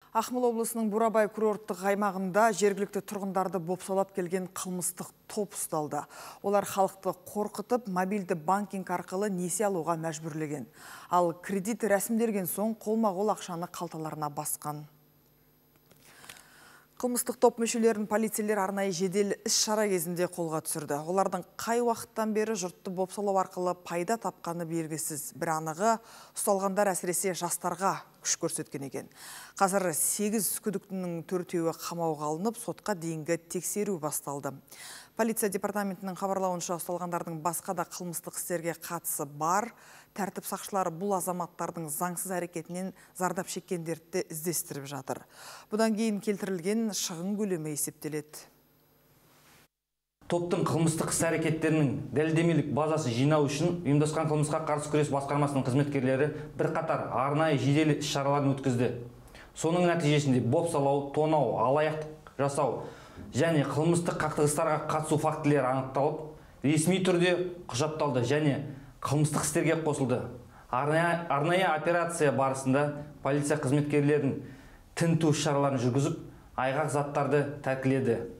Ақмола облысының Бурабай курорттық аймағында жергілікті тұрғындарды бопсалап келген қылмыстық топ ұсталды. Олар халықты қорқытып, мобильді банкинг арқылы несие алуға мәжбүрлеген. Ал кредит рәсімделген соң қолма-қол ақшаны қалталарына басқан. Қылмыстық топ мүшелерін полицейлер арнайы жедел іс-шара кезінде қолға түсірді. Олардың қай уақыттан бері жұртты бопсалау арқылы пайда тапқаны белгісіз. Бір анығы, ұсталғандар әсіресе жастарға күш көрсеткен екен. Қазір 8 күдіктінің 4-еуі қамауға алынып, сотқа дейінгі тексеру басталды. Полиция департаментінің хабарлауынша ұсталғандардың басқа да қылмыстық істерге қатысы бар. Тәртіп сақшылары бұл азаматтардың заңсыз әрекетінен зардап шеккендерді іздестіріп жатыр. Бұдан кейін келтірілген шығын көлемі есептеледі. Топтың қылмыстық іс-әрекеттерінің дәлелдемелік базасы жинау үшін ұйымдасқан қылмысқа қарсы күрес басқармасының қызметкерлері бірқатар арнайы жедел іс-шараларын өткізді. Соның нәтижесінде бопсалау, тонау, алаяқтық жасау және қылмыстық қақтығыстарға қатысу фактілері анықталып, ресми түрде құжатталды және қылмыстық істерге қосылды. Арнайы операция барысында полиция қызметкерлерінің тінту шараларын жүргізіп, айғақ заттарды тәркіледі.